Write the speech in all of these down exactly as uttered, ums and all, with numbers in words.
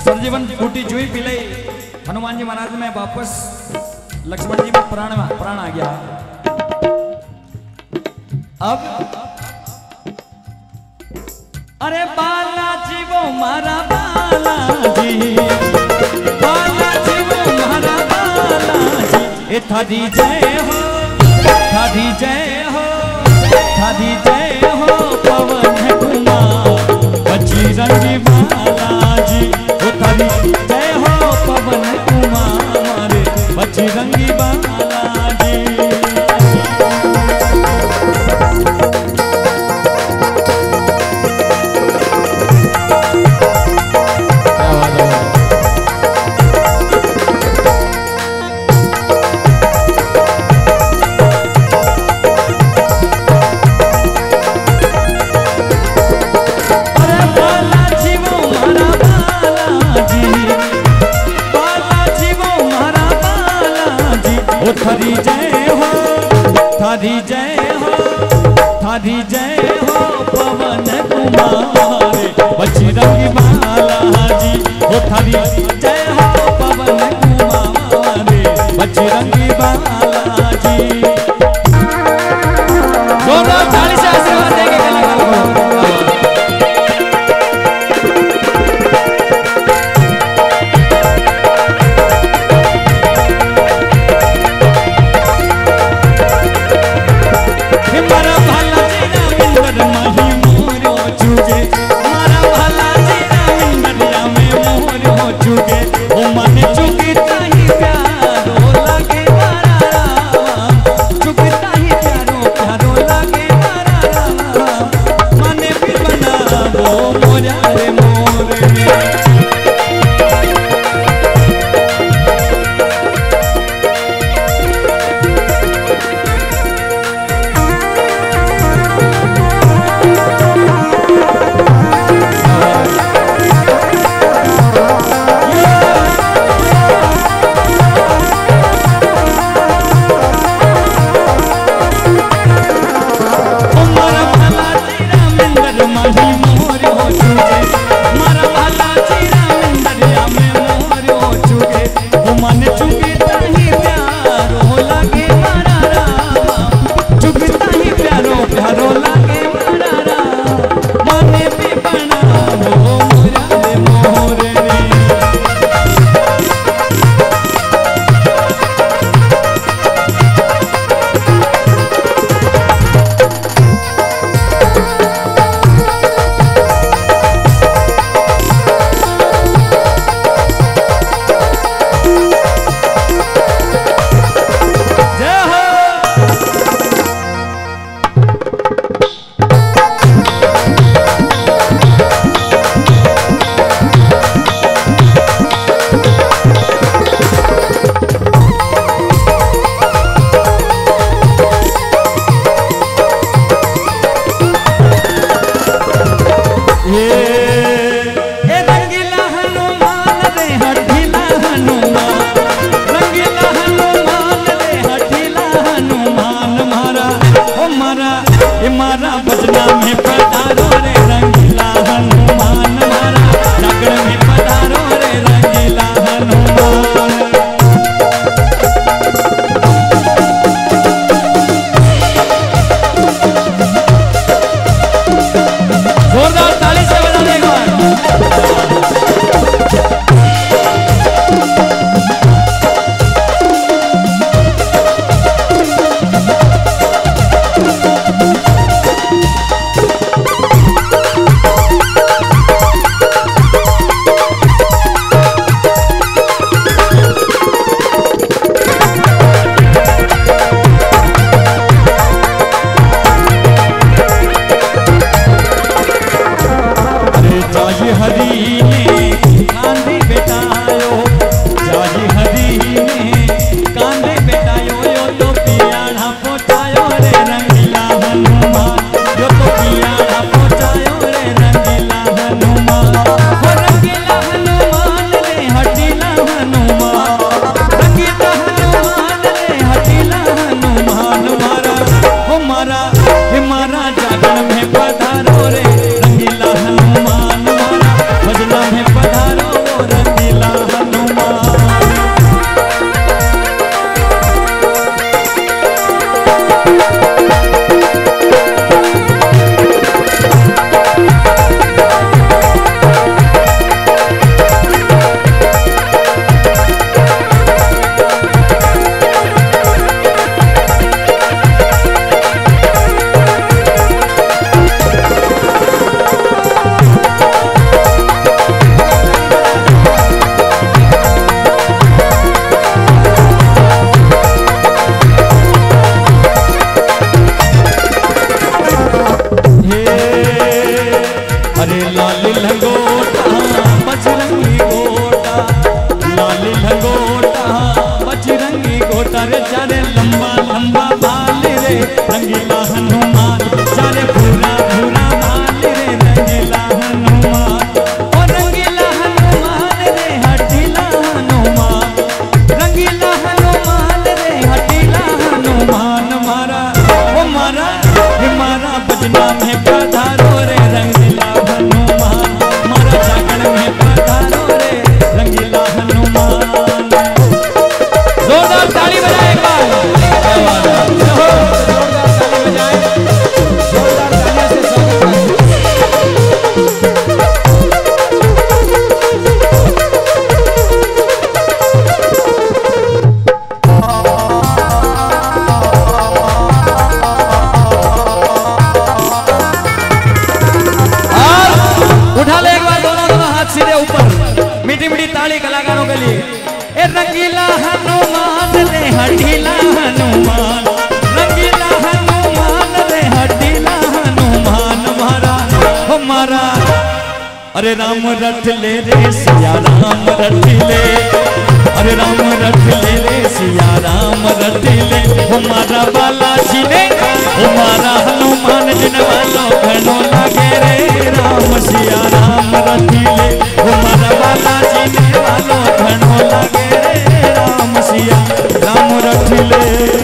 सरजीवन फूटी जुई पिले हनुमान जी महाराज में वापस लक्ष्मण जी में प्राण प्राण आ गया। अब अरे बालाजी वो मारा बालाजी, बालाजी वो मारा बालाजी, ए थारी जय हो, थारी जय हो, थारी जय हो पवन कुमार बजरंगी बालाजी, ओ थारी जय हो पवन कुमार बजरंगी बालाजी। थारी जय हो, थारी जय हो, थारी जय हो पवन कुमार बजरंगी बालाजी, ओ थारी जय हो पवन कुमार बजरंगी बालाजी। जोरदार ताली से आशीर्वाद देंगे कलाकारों को। मारा बजना में पधारो रे रंगीला हनुमान, मारा जागरण में पधारो रे रंगीला हनुमान। जोरदार ताली से बजाने एक बार। मारा जागरण में पधारो रे रंगीला हनुमान, मारा भजना में लाल लंगोटा बजरंगी गोटा, लाल लंगोटा बजरंगी गोटा रे चारे लंबा लंबा बाल रे रंगीला हनुमान, चारे भूरा भूरा बाल रे रंगीला हनुमान, ओ रंगीला हनुमान रे हटीला हनुमान, रंगीला हनुमान रे हटीला हनुमान मारा ओ मारा ये मारा बजना में पधारो रे रंगीला हनुमान, मारा जागरण में पधारो रे रंगीला हनुमान। जोरदार ताली बजाए एक बार, जोरदार ताली बजाए, जोरदार तालियों से स्वागत उठा ले एक बार दोनों दोनों हाथ सीधे ऊपर, मीठी मीठी ताली कलाकारों के लिए। ए रंगीला हनुमान रे हटीला हनुमान, रंगीला हनुमान रे हटीला हनुमान मारा हो मारा, अरे राम रथ ले रे सिया राम रथ ले, अरे राम रथ ले रे सिया राम रथ ले, हो मारा बालाजी ने हो मारा हनुमान जिन वालो घणो लागे रे राम सिया राम रथ ले, हो मारा बालाजी ने वालो घणो लागे रे राम सिया राम रथ ले।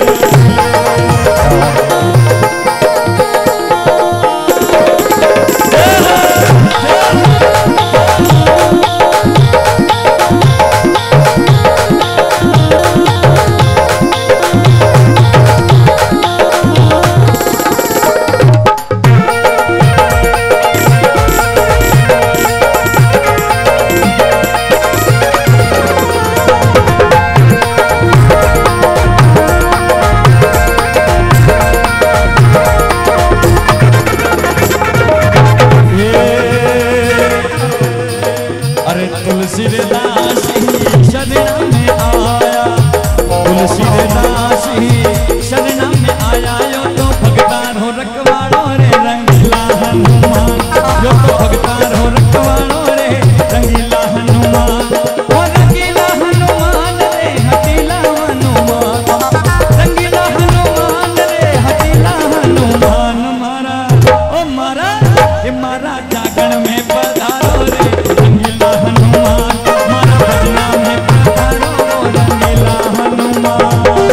अरे तुलसी रे दासी शरण में आया, तुलसी रे दासी शरण में आया, यो तो भगतार हो रखवाड़ो रे रंगीला हनुमान, यो तो भगतार हो रखवाड़ो रे रंगीला हनुमान, ओ रंगीला हनुमान रे हटीला हनुमान, रंगीला हनुमान रे हटीला हनुमान मारा ओ मारा ये मारा जागरण में पधारो रे रंगीला हनुमान, मारा भजना में पधारो रंगीला हनुमान।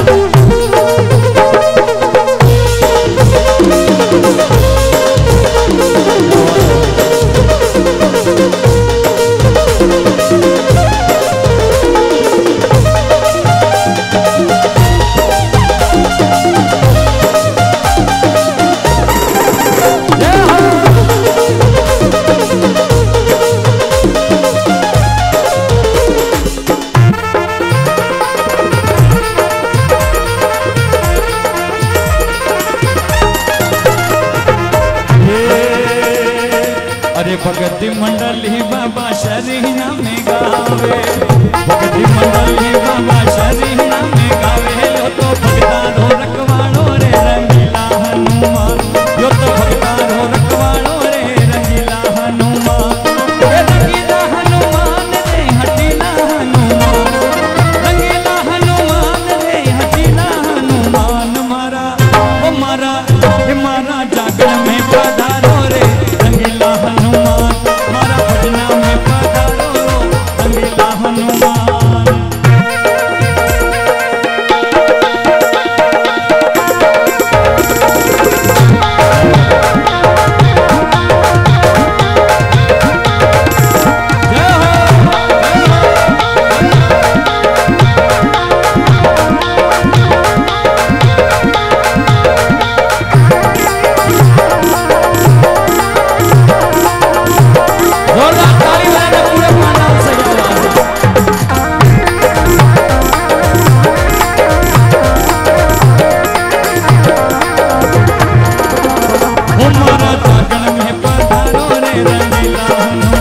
अरे भगति मंडली बाबा शरीना में गावे, भगति मंडली बाबा शरीना में गावे, यो तो भगतार हो रखवाड़ो रे रंगीला हनुमान, यो तो भगतार हो रखवाड़ो रे रंगीला हनुमान, ए रंगीला हनुमान रे हटीला हनुमान, रंगीला हनुमान रे हटीला हनुमान मारा ओ मारा ये मारा जागरण में पधारो रे रंगीला हनुमान, मारा भजना में पधारो रंगीला हनुमान। हमारा जागरण में पधारो रे रंगीला हनुमान।